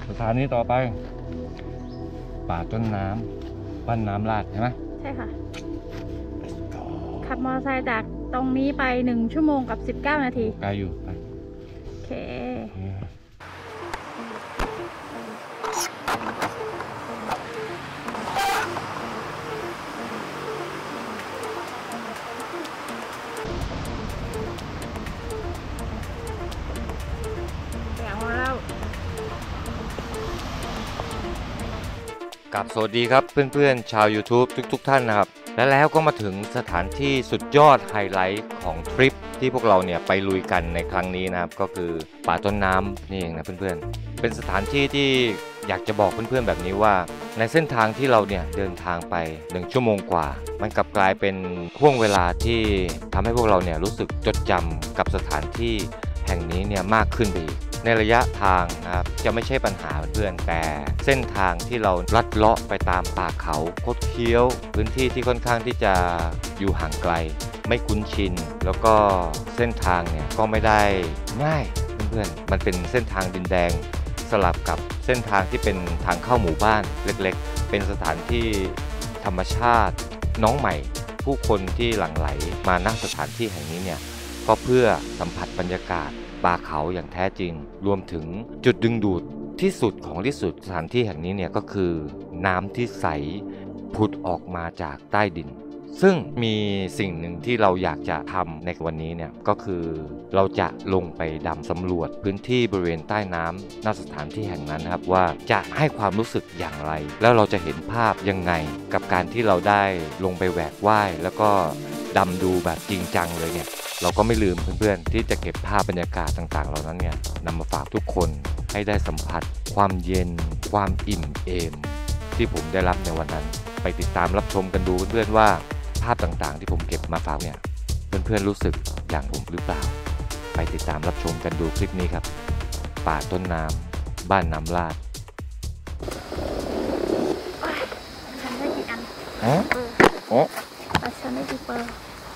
สถานีต่อไปป่าต้นน้ำบ้านน้ำลาดใช่ไหมใช่ค่ะขับมอเตอร์ไซค์จากตรงนี้ไป1 ชั่วโมงกับ19 นาทีไกลอยู่ไปโอเคกับสวัสดีครับเพื่อนๆชาว YouTube ทุกท่านนะครับและแล้วก็มาถึงสถานที่สุดยอดไฮไลท์ของทริปที่พวกเราเนี่ยไปลุยกันในครั้งนี้นะครับก็คือป่าต้นน้ำนี่เองนะเพื่อนๆเป็นสถานที่ที่อยากจะบอกเพื่อนๆแบบนี้ว่าในเส้นทางที่เราเนี่ยเดินทางไป1 ชั่วโมงกว่ามันกลับกลายเป็นห่วงเวลาที่ทำให้พวกเราเนี่ยรู้สึกจดจำกับสถานที่แห่งนี้เนี่ยมากขึ้นไปอีกในระยะทางนะครับจะไม่ใช่ปัญหาเพื่อนแต่เส้นทางที่เราลัดเลาะไปตามป่าเขาคดเคี้ยวพื้นที่ที่ค่อนข้างที่จะอยู่ห่างไกลไม่คุ้นชินแล้วก็เส้นทางเนี่ยก็ไม่ได้ง่ายเพื่อนๆมันเป็นเส้นทางดินแดงสลับกับเส้นทางที่เป็นทางเข้าหมู่บ้านเล็กๆเป็นสถานที่ธรรมชาติน้องใหม่ผู้คนที่หลั่งไหลมาณสถานที่แห่งนี้เนี่ยก็เพื่อสัมผัสบรรยากาศป่าเขาอย่างแท้จริงรวมถึงจุดดึงดูดที่สุดของที่สุดสถานที่แห่งนี้เนี่ยก็คือน้ำที่ใสผุดออกมาจากใต้ดินซึ่งมีสิ่งหนึ่งที่เราอยากจะทำในวันนี้เนี่ยก็คือเราจะลงไปดำสำรวจพื้นที่บริเวณใต้น้ำณสถานที่แห่งนั้นนะครับว่าจะให้ความรู้สึกอย่างไรแล้วเราจะเห็นภาพยังไงกับการที่เราได้ลงไปแหวกว่ายแล้วก็ดำดูแบบจริงจังเลยเนี่ยเราก็ไม่ลืมเพื่อนๆที่จะเก็บภาพบรรยากาศต่างๆเหล่านั้นเนี่ยนำมาฝากทุกคนให้ได้สัมผัสความเย็นความอิ่มเอมที่ผมได้รับในวันนั้นไปติดตามรับชมกันดูเพื่อนๆว่าภาพต่างๆที่ผมเก็บมาฝากเนี่ยเพื่อนๆรู้สึกอย่างผมหรือเปล่าไปติดตามรับชมกันดูคลิปนี้ครับป่าต้นน้ำบ้านน้ำลาดฉันได้กี่อันฉันได้กี่เปอร์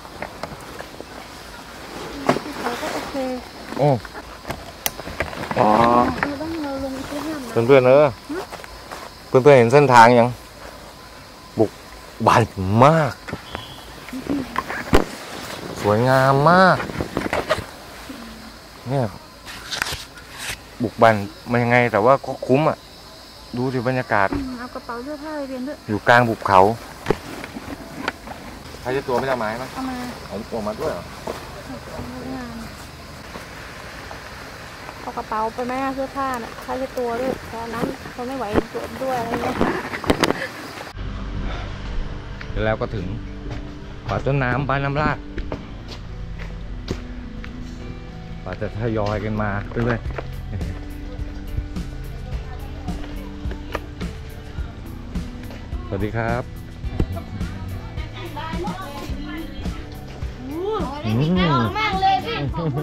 ก็โอเคโอ้เราลงที่ห้ามเพื่อนๆเพื่อนๆเห็นเส้นทางยังบุกบันมากสวยงามมากเนี่ยบุกบันมันยังไงแต่ว่าก็คุ้มอ่ะดูสิบรรยากาศเอากระเป๋าเสื้อผ้าไปเรียนด้วยอยู่กลางบุกเขาใครจะตัวไม่ได้ไหมมั้ยเอามาเอามาด้วยเหรอเอากระเป๋าไปแม่เสื้อผ้าน่ะใครจะตัวด้วยตอนนั้นเขาไม่ไหวสวมด้วยอะไรเงี้ยแล้วก็ถึงป่าต้นน้ำบ้านน้ำลาดป่าจะทยอยกันมาเรื่อยๆสวัสดีครับมากเลยพี่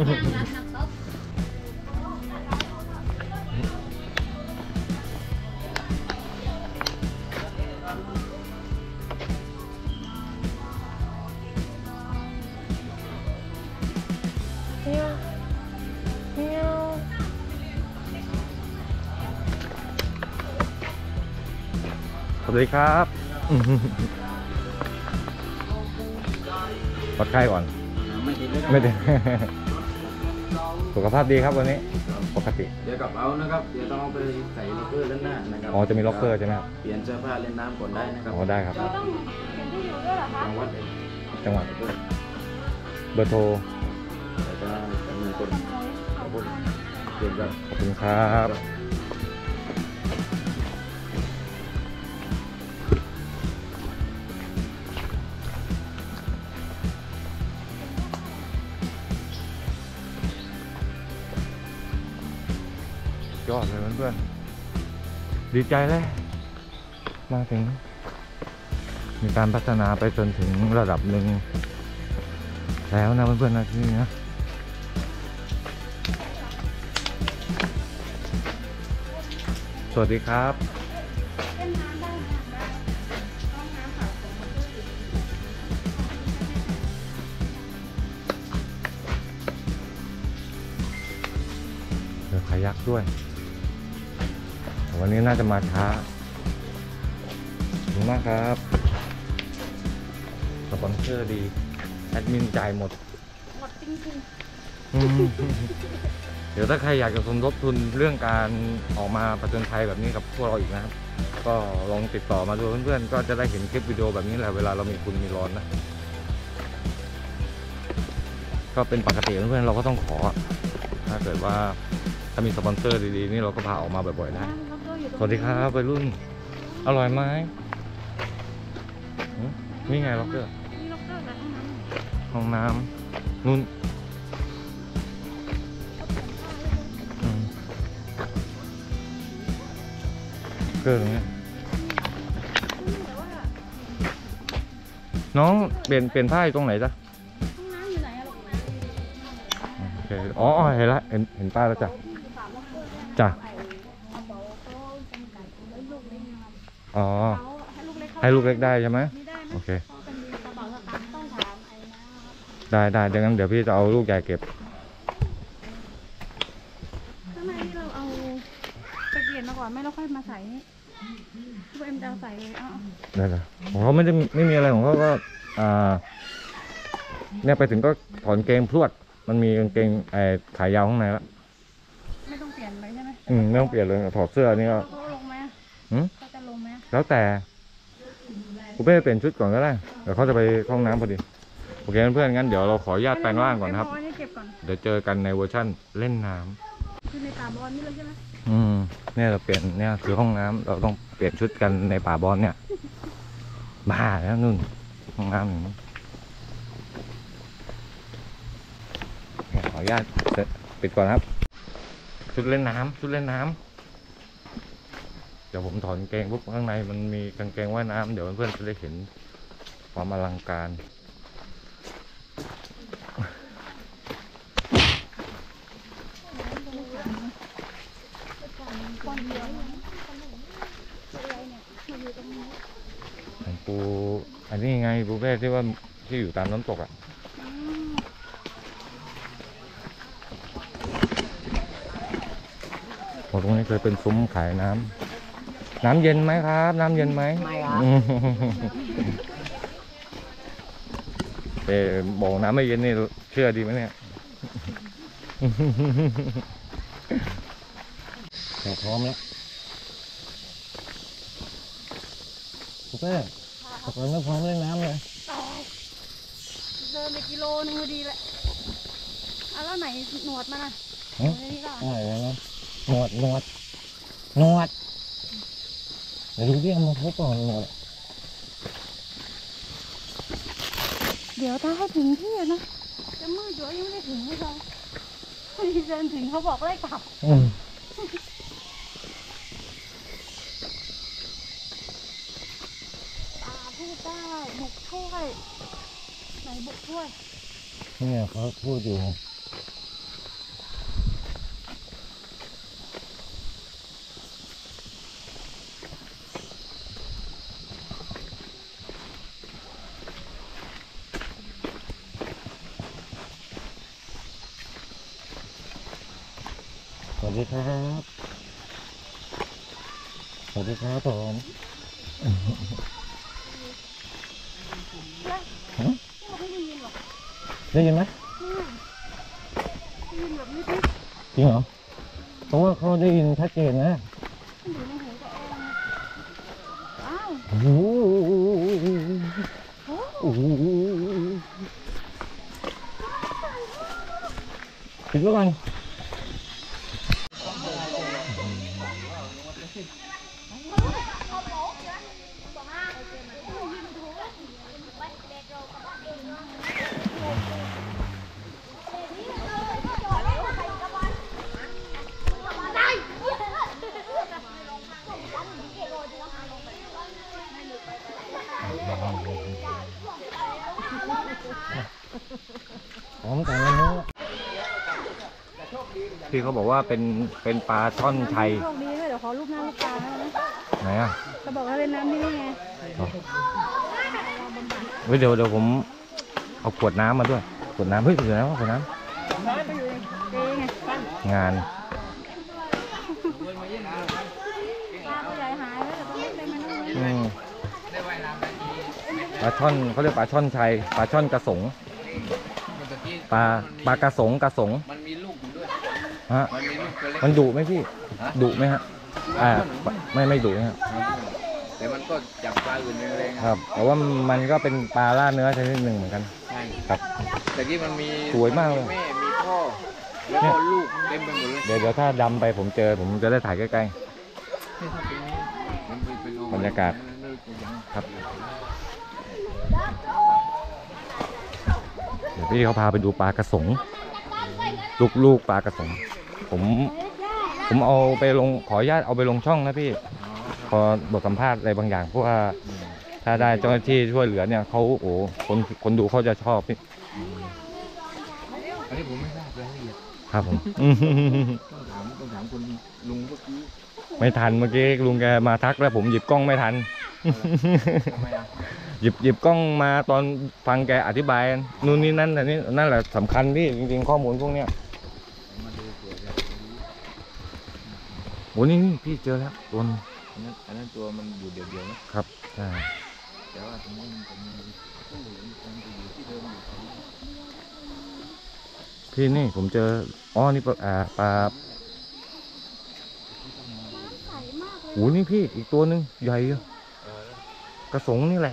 สวัสดีครับวัดไข้ก่อนไม่ได้สุขภาพดีครับวันนี้ปกติเดี๋ยวกลับเอานะครับเดี๋ยวต้องเอาไปใส่ล็อกเกอร์ด้านหน้านะครับอ๋อจะมีล็อกเกอร์ใช่ไหมครับเปลี่ยนเสื้อผ้าเล่นน้ำก่อนได้นะครับอ๋อได้ครับต้องเห็นที่อยู่ด้วยเหรอคะจังหวัดเบอร์โทรแต่จะมีคนขอบคุณเปลี่ยนครับขอบคุณครับยอดเลยเพื่อนๆดีใจเลยมาถึงมีการพัฒนาไปจนถึงระดับหนึ่งแล้วนะเพื่อนๆนะที่นี่นะสวัสดีครับเรือคายักด้วยวันนี้น่าจะมาช้าขอบคุณมากครับสปอนเซอร์ดีแอดมินจ่ายหมดหมดจริงเดี๋ยวถ้าใครอยากจะสมทบทุนเรื่องการออกมาผจญภัยแบบนี้กับพวกเราอีกนะครับก็ลองติดต่อมาดูเพื่อนๆก็จะได้เห็นคลิปวิดีโอแบบนี้แหละเวลาเรามีคุณมีร้อนนะก็เป็นปกติเพื่อนๆเราก็ต้องขอถ้าเกิดว่าถ้ามีสปอนเซอร์ดีๆนี่เราก็พาออกมาบ่อยๆๆได้นะล็อกเกอร์อยู่ตรงสวัสดีครับวัยรุ่นอร่อยไหมหือนี่ไงล็อกเกอร์นี่ล็อกเกอร์กับห้องน้ำห้องน้ำนู่นอืมเกิดตรงนี้น้องเปลี่ยนผ้าอยู่ตรงไหนจ๊ะห้องน้ำอยู่ไหนอะลูกโอเคอ๋อเห็นละเห็นป้ายแล้วจ้ะจ้ะอ๋อให้ลูกเล็กเข้าให้ลูกเล็กได้ใช่ไหมไม่ได้นะโอเคเพราะเป็นกระเป๋าสตางค์ต้องถามไอ้นะได้ดังนั้นเดี๋ยวพี่จะเอาลูกใหญ่เก็บข้างในที่เราเอาไปเปลี่ยนมาก่อนไม่แล้วค่อยมาใส่นี่พวกเอ็มจะเอาใส่เลยเอาได้เลยของเขาไม่มีอะไรของเขาก็เนี่ยไปถึงก็ถอนเกงพรวดมันมีกางเกงขายาวข้างในแล้วไม่ต้องเปลี่ยนเลยใช่ไหมไม่ต้องเปลี่ยนเลยถอดเสื้อนี่ก็เขาลงไหมหืมเขาจะลงไหมแล้วแต่กูไม่ไปเปลี่ยนชุดก่อนก็ได้เดี๋ยวเขาจะไปเข้าห้องน้ำพอดีโอเคเพื่อนๆงั้นเดี๋ยวเราขออนุญาตแปลงร่างก่อนนะครับเาไว้นี่เก็บก่อนเดี๋ยวเจอกันในเวอร์ชั่นเล่นน้ำคือในป่าบอลนี่เลยใช่ไหมเนี่ยเราเปลี่ยนเนี่ยคือห้องน้ำเราต้องเปลี่ยนชุดกันในป่าบอลเนี่ยบ้าแล้วนู่นห้องน้ำอย่างนี้ขออนุญาตปิดก่อนครับชุดเล่นน้ำเดี๋ยวผมถอนกางเกงปุ๊บข้างในมันมีกางเกงว่ายน้ำเดี๋ยวเพื่อนๆจะได้เห็นความอลังการปูอันนี้ไงปูเป้ที่ว่าที่อยู่ตามน้ำตกอ่ะตรงนี้เคยเป็นซุ้มขายน้ำเย็นไหมครับน้ำเย็นไหมไม่ครับบอกน้ำไม่เย็นนี่เชื่อดีไหมเนี่ยพร้อมแล้วปูเป้ตกลงไม่พร้อมเล่นน้ำเลยเดินไปกิโลนึงพอดีแหละเอาแล้วไหนหนวดมันอ่ะฮะในนี้ก็อะไรนะหนวดเดี๋ยวดูที่เอามาพบก่อนหนวดเดี๋ยวถ้าให้ถึงที่อะนะจะมืดอยู่ยังไม่ได้ถึงให้เราพอดีเดินถึงเขาบอกไล่กลับพูดได้บุกช่วยไหนบุกช่วยเนี่ยเขาพูดอยู่สวัสดีครับผมได้ยินไหมได้ยินแบบนิดจริงเหรอเพราะว่าเขาได้ยินชัดเจนนะๆอยู่ในหูตัวเองอ้าวโอ้โหโอ้โหปิดไว้ก่อนพร้อมกันแล้ว พี่เขาบอกว่าเป็นปลาช่อนชัยโชคดีด้วยเดี๋ยวขอรูปหน้าลูกตานะไหนอ่ะเขาบอกว่าเล่นน้ำที่นี่ไงเฮ้ยเดี๋ยวผมเอาขวดน้ำมาด้วยขวดน้ำเฮ้ยขวดน้ำไปอยู่ในเจ๊ไงงานปลาตัวใหญ่หายแล้วแต่ตัวเล็กได้ไหมน้องปลาช่อนเขาเรียกปลาช่อนชัยปลาช่อนกระสงปลากระสงมันมีลูกอยู่ด้วยฮะมันมีลูกตัวเล็กมันดุไหมพี่ดุไหมฮะไม่ดุนะฮะแต่มันก็จับปลาอื่นแรงๆครับแต่ว่ามันก็เป็นปลาล่าเนื้อชนิดหนึ่งเหมือนกันใช่ครับแต่กี้มันมีสวยมากเลยแม่มีพ่อแล้วก็ลูกเต็มไปหมดเลยเดี๋ยวถ้าดำไปผมเจอผมจะได้ถ่ายใกล้บรรยากาศ ครับเดี๋ยวพี่เขาพาไปดูปลากระสงลูกปลากระสงผมเอาไปลงขออนุญาตเอาไปลงช่องนะพี่พอบทสัมภาษณ์อะไรบางอย่างเพราะว่าถ้าได้เจ้าหน้าที่ช่วยเหลือเนี่ยเขาคนดูเขาจะชอบพี่อันนี้ผมไม่ทราบรายละเอียดครับผมต้องถามคุณลุงเมื่อกี้ไม่ทันเมื่อกี้ลุงแกมาทักแล้วผมหยิบกล้องไม่ทันทำไมอ่ะหยิบกล้องมาตอนฟังแกอธิบายนู่นนี่นั่นแต่นี่นั่นแหละสำคัญพี่จริงๆข้อมูลพวกเนี้ยมาดูเผื่อจะโอ้นี่พี่เจอแล้วตัวนึงอันนั้นตัวมันอยู่เดียวๆนะครับใช่แต่ว่าตรงนี้มันจะมีตู้เหลืองมันจะอยู่ที่เดิมอยู่พี่นี่ผมเจออ๋อนี่ปลาโอ้นี่พี่อีกตัวนึงใหญ่อะกระสงนี่แหละ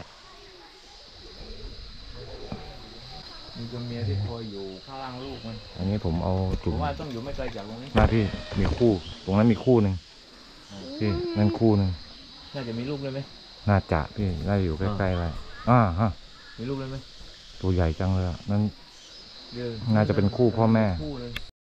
มีตัวเมียที่คอยอยู่ข้างล่างลูกมันอันนี้ผมเอาผจุ่มมว่าต้องอยู่ไม่ไกลจากตรงนี้หน้าพี่มีคู่ตรงนั้นมีคู่หนึ่งพี่นั่นคู่หนึ่งน่าจะมีลูกเลยไหมน่าจะพี่น่าจะอยู่ใกล้ๆเลยฮะมีลูกเลยไหมตัวใหญ่จังเลยอะนั่นเดี๋ยวน่าจะเป็นคู่พ่อแม่คู่เลย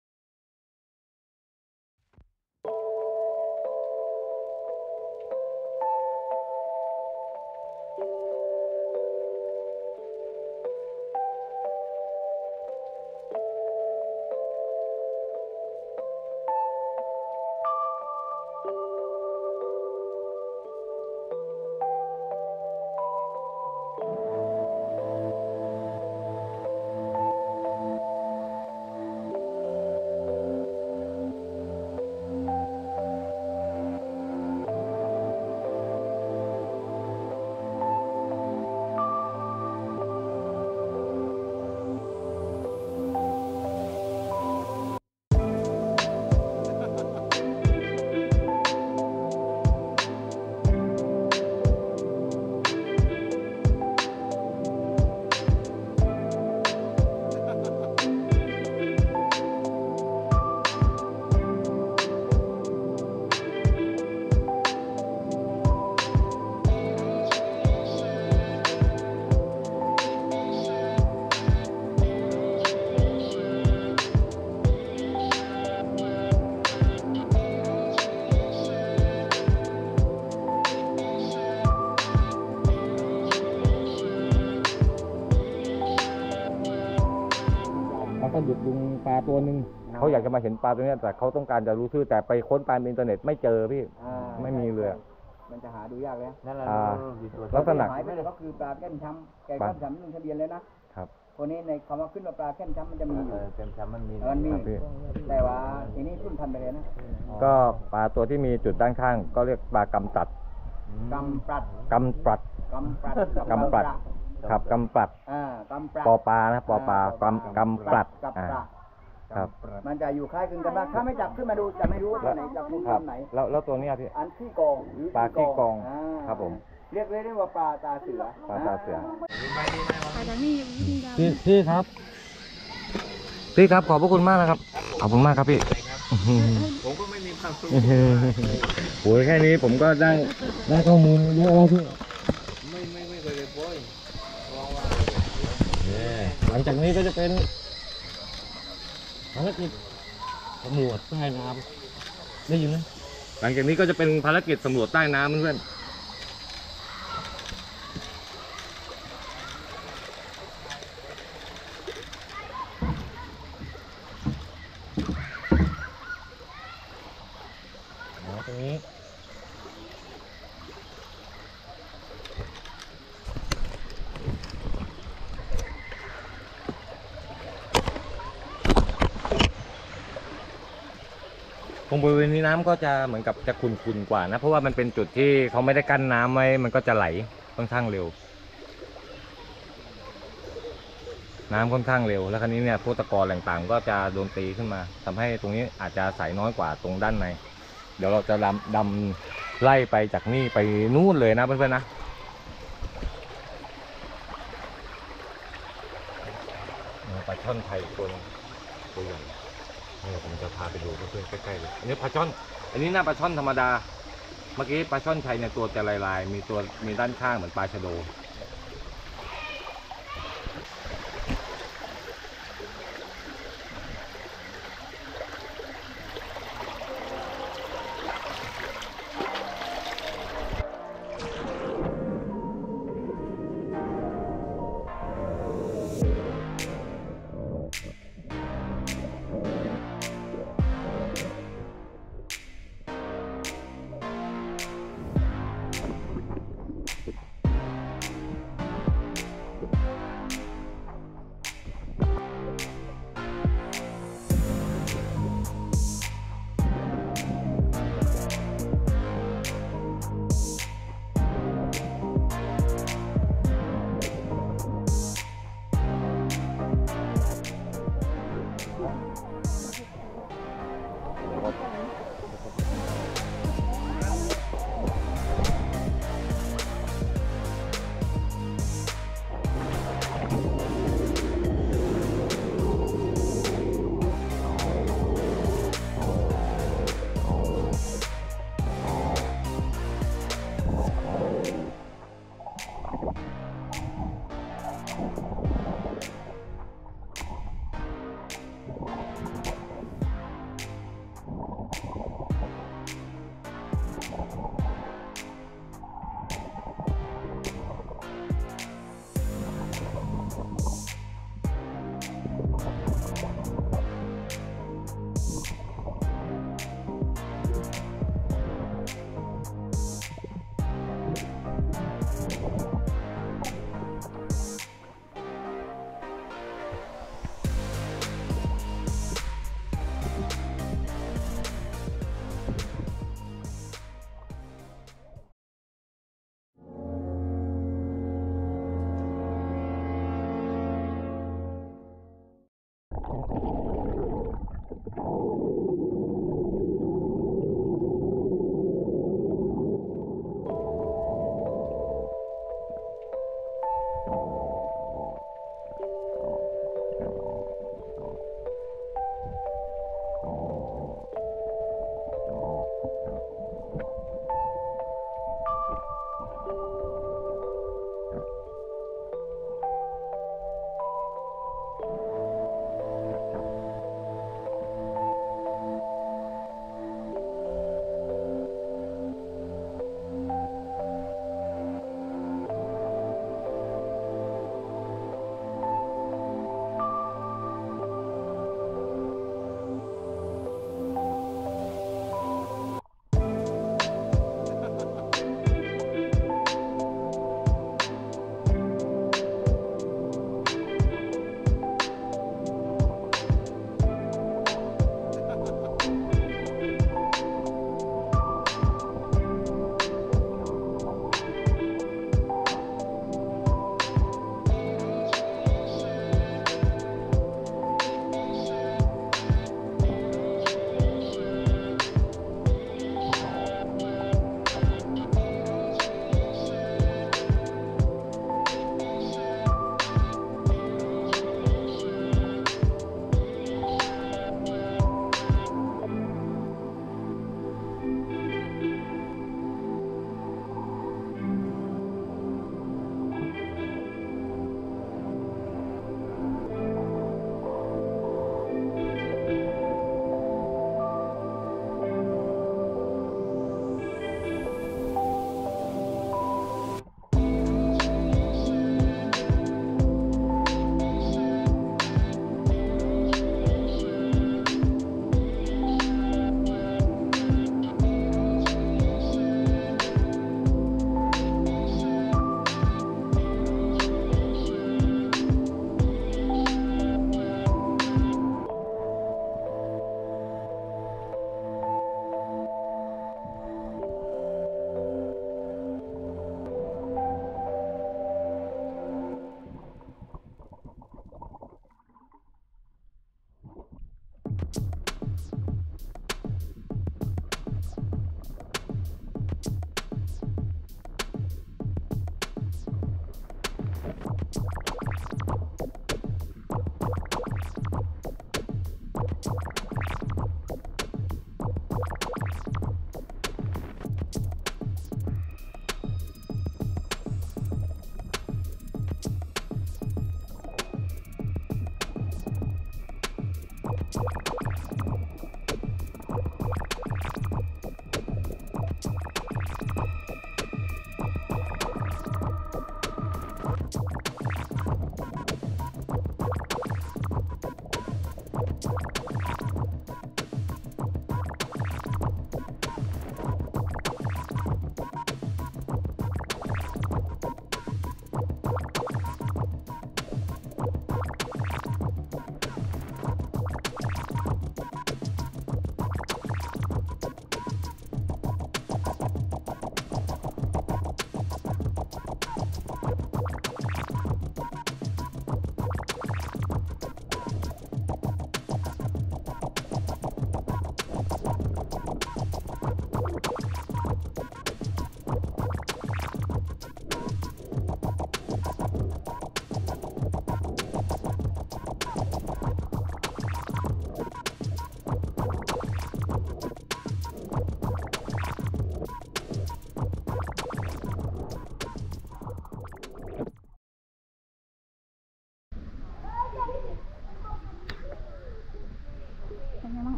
มันก็หยุดลุงปลาตัวหนึ่งเขาอยากจะมาเห็นปลาตัวนี้แต่เขาต้องการจะรู้ชื่อแต่ไปค้นตามอินเทอร์เน็ตไม่เจอพี่ไม่มีเลยมันจะหาดูยากแล้วนั่นแหละลักษณะหายไปเลยก็คือปลาแก้มช้ำแกก็ช้ำลงทะเบียนเลยนะครับคนนี้ในคำว่าขึ้นว่าปลาแก้มช้ำมันจะมีอยู่เต็มช้ำมันมีมันมีครับพี่แต่ว่าทีนี้ขึ้นพันไปเลยนะก็ปลาตัวที่มีจุดด้านข้าง ก็เรียกปลากำตัดกำปรัดกำปรัดกำปรัดกำปรัดครับกำปรัดกำปรัดปอปลานะปอปลากำปรัดกับปรัดครับมันจะอยู่คล้ายคลึงกันมากถ้าไม่จับขึ้นมาดูจะไม่รู้ว่าตัวไหนจับคุณครับทำไหนแล้วตัวเนี้ยพี่อันขี้กองหรือปลาขี้กองาครับผมเรียกได้ว่าปลาตาเสือปลาตาเสือปลาจากนี่อยู่ที่ดาวพี่ครับพี่ครับขอบพระคุณมากนะครับขอบคุณมากครับพี่ผมก็ไม่มีความรู้โอ้ยแค่นี้ผมก็ได้ข้อมูลเยอะแล้วพี่ไม่เคยเลยโว้ยลองว่าหลังจากนี้ก็จะเป็นภารกิจสำรวจใต้น้ำได้ยินไหมหลังจากนี้ก็จะเป็นภารกิจสำรวจใต้น้ำเพื่อนตรงนี้ผมบริเวณนี้น้ำก็จะเหมือนกับจะขุ่นๆกว่านะเพราะว่ามันเป็นจุดที่เขาไม่ได้กั้นน้ำไว้มันก็จะไหลค่อนข้างเร็วน้ำค่อนข้างเร็วแล้วคราวนี้เนี่ยพวกตะกอนต่างๆก็จะโดนตีขึ้นมาทำให้ตรงนี้อาจจะใสน้อยกว่าตรงด้านในเดี๋ยวเราจะดำไล่ไปจากนี่ไปนู่นเลยนะเพื่อนๆนะปลาช่อนไทยตัวใหญ่นี่ผมจะพาไปดูเพื่อนๆใกล้ๆเลยอันนี้ปลาช่อนอันนี้หน้าปลาช่อนธรรมดาเมื่อกี้ปลาช่อนไทยเนี่ยตัวจะลายๆมีด้านข้างเหมือนปลาชะโด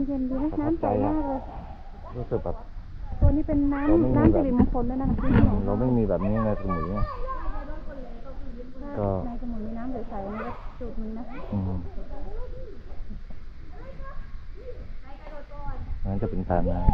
เย็นดีนะน้ำใสมากเลยรู้สึกแบบตัวนี้เป็นน้ำสิริมงคลด้วยนะคะที่นี่เราไม่มีแบบนี้ในสมุยนะก็ในสมุยมีน้ำใสๆนี่ก็จุดนึงนะนั่นจะเป็นตาน้ำ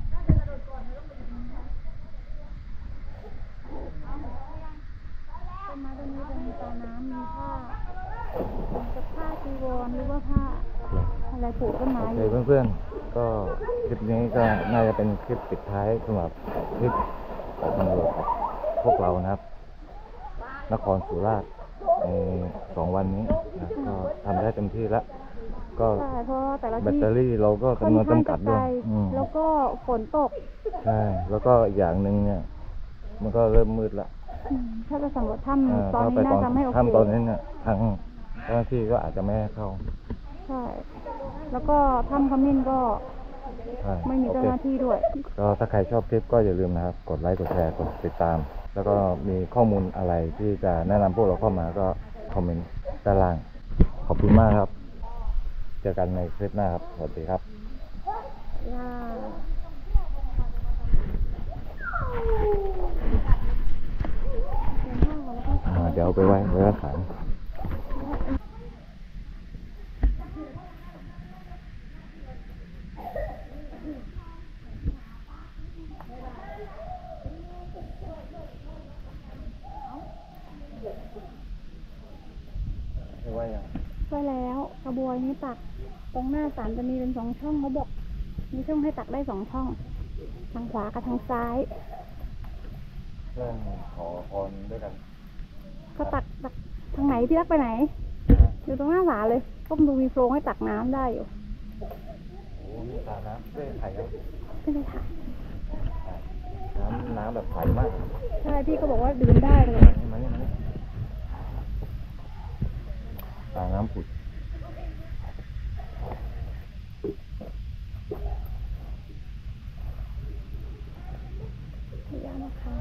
ต้นไม้ต้นนี้เป็นตาน้ำมีผ้าเป็นผ้าจีวรหรือว่าผ้าอะไรปลูกต้นไม้โออเคยู่เพื่อนๆก็คลิปนี้ก็น่าจะเป็นคลิปปิดท้ายสำหรับคลิปออกตำรวจพวกเรานะครับนครศรีราชใน2 วันนี้นะก็ทำได้เต็มที่แล้วก็ใช่เพราะแต่ละแบตที่เตอรี่เราก็ค่อนจำนวนข้างจำกัจะดไกด้ลวยแล้วก็ฝนตกใช่แล้วก็อีกอย่างหนึ่งเนี่ยมันก็เริ่มมืดละถ้าจะสำรวจถ้ำตอนถ้านี้ไปน่าจะไม่โอเคถ้ำตอนนี้เนี่ยทางเจ้าหน้าที่ก็อาจจะไม่ให้เข้าใช่ แล้วก็ถ้ำขมิ้นก็ใช่ไม่มีโอเจ้าเคหน้าที่ด้วยก็ถ้าใครชอบคลิปก็อย่าลืมนะครับ กดไลค์กดแชร์กดติดตาม แล้วก็มีข้อมูลอะไรที่จะแนะนำพวกเราเข้ามาก็คอมเมนต์ด้านล่าง ขอบคุณมากครับ เจอกันในคลิปหน้าครับ สวัสดีครับ เดี๋ยวเอาไปไว้รักษา ไม่ว่ายังใช่แล้วกระบวยนี้ตักตรงหน้าศาลจะมีเป็น2 ช่องเขาบอกมีช่องให้ตักได้2 ช่อง ทางขวากับทางซ้ายเพื่อนขอพรด้วยกันก็ตักทางไหนที่รักไปไหน อยู่ตรงหน้าศาลเลยก็ดูมีโพรงให้ตักน้ำได้อยู่โอ้มีตาน้ำด้วยไข่ครับไม่ได้ค่ะน้ำแบบใสมากใช่พี่ก็บอกว่าดื่มได้เลยมานี่ตาน้ำผุดพยานะคะ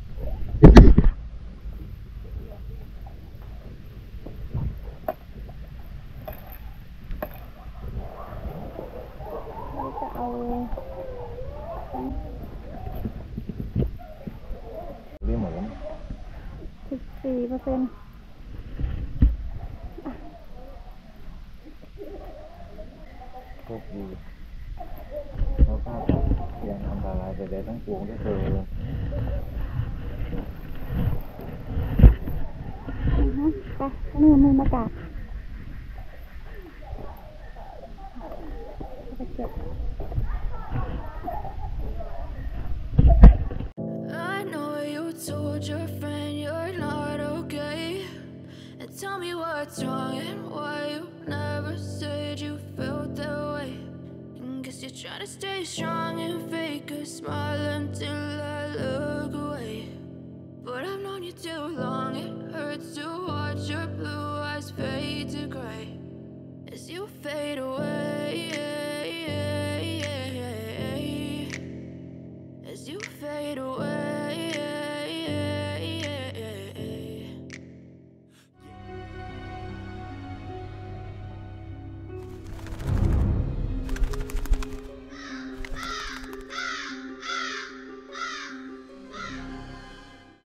เราจะเอารีหมู 14% โชคดีแล้วก็ยังอันตรายใดๆทั้งปวงด้วยเธอไปนู่นมากาศไปเก็บ I know you told your friend you're not okay, and tell me what's wrong and why you never said you felt that way. And guess you're trying to stay strong and fake a smile until I look away. But I've known you too long, it hurts to watch your blue eyes fade to gray as you fade away.